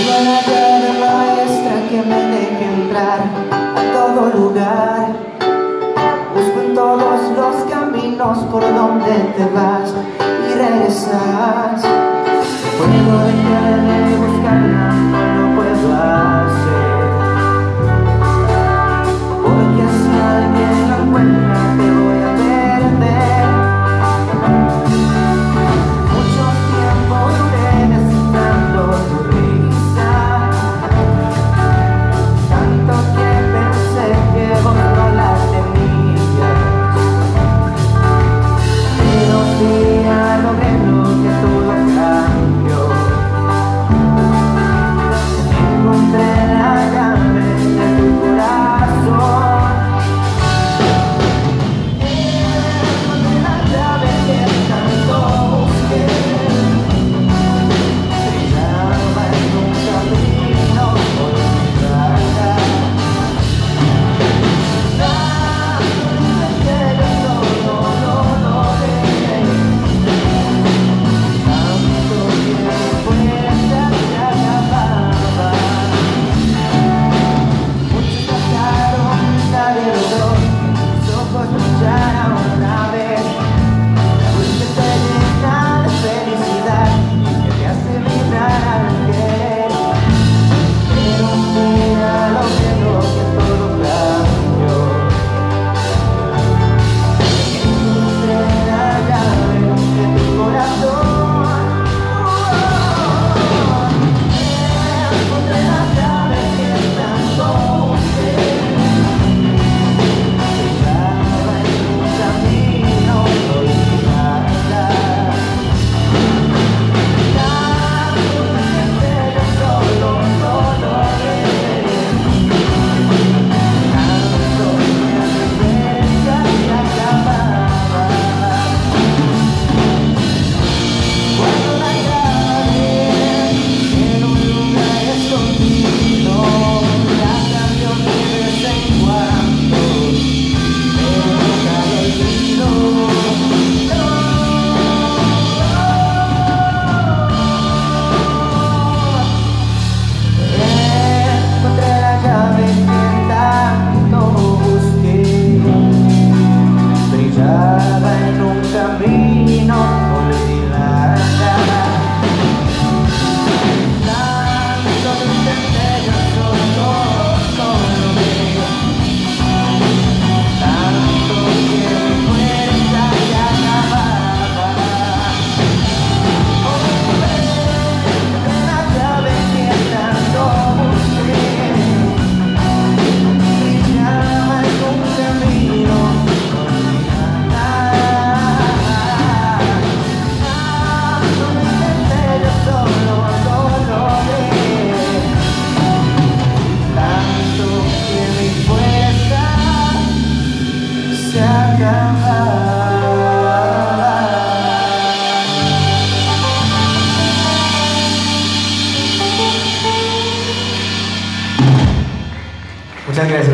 la llave maestra que me deje entrar a todo lugar. Busco en todos los caminos por donde te vas y regresas. Puedo dejar de buscarla, no lo puedo hacer, porque si alguien la encuentra te voy a perder. Mucho tiempo duré necesitando tu risa, tanto que pensé que vos no la tenías, pero un día logré lo que todo cambió. Encontré la llave de tu corazón. Encontré la llave que tanto busqué. Brillaba en un camino olvidada. Tanto que yo solo lo logré. Tanto que mi fuerza se acababa. Muchos trataron, nadie logró. Mis ojos brillaron una vez. Fuiste te llena de felicidad y que te hace vibrar al querer. Pero un día logré lo que todo cambió. Encontré la llave de tu corazón. Encontré la llave que tanto busqué. Brillaba en un camino olvidada. Tanto que yo solo lo logré. Tanto que mi fuerza se acababa. Cuando la llave en un lugar escondido la cambió de vez en cuando, pero nunca lo olvido. Encontré la llave que tanto busqué. Brillaba en un camino olvidada. Tanto lo intenté, yo solo lo logré. Tanto que mi fuerza se acababa. Encontré la llave que tanto busqué. Brillaba en un camino olvidada. Tanto lo intenté, yo solo lo logré. Tanto que mi fuerza se acababa. Muchas gracias.